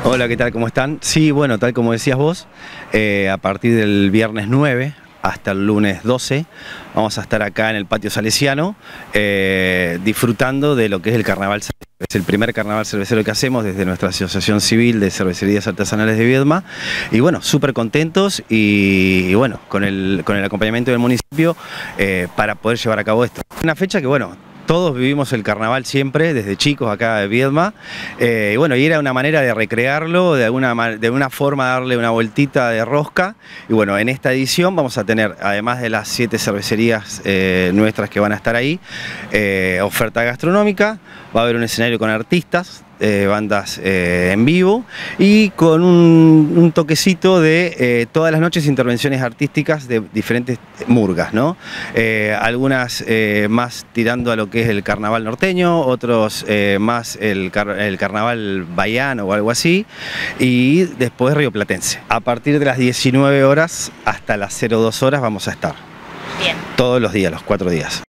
Hola, ¿qué tal? ¿Cómo están? Sí, bueno, tal como decías vos, a partir del viernes 9 hasta el lunes 12 vamos a estar acá en el patio salesiano disfrutando de lo que es el carnaval cervecero. Es el primer carnaval cervecero que hacemos desde nuestra Asociación Civil de Cervecerías Artesanales de Viedma y bueno, súper contentos y bueno, con el acompañamiento del municipio para poder llevar a cabo esto. Una fecha que bueno, todos vivimos el carnaval siempre, desde chicos acá de Viedma, y bueno, y era una manera de recrearlo, de alguna forma darle una vueltita de rosca, y bueno, en esta edición vamos a tener, además de las 7 cervecerías nuestras que van a estar ahí, oferta gastronómica, va a haber un escenario con artistas, bandas en vivo y con un toquecito de todas las noches intervenciones artísticas de diferentes murgas, ¿no? Algunas más tirando a lo que es el carnaval norteño, otros más el carnaval baiano o algo así, y después rioplatense. A partir de las 19 horas hasta las 02 horas vamos a estar. Bien. Todos los días, los 4 días.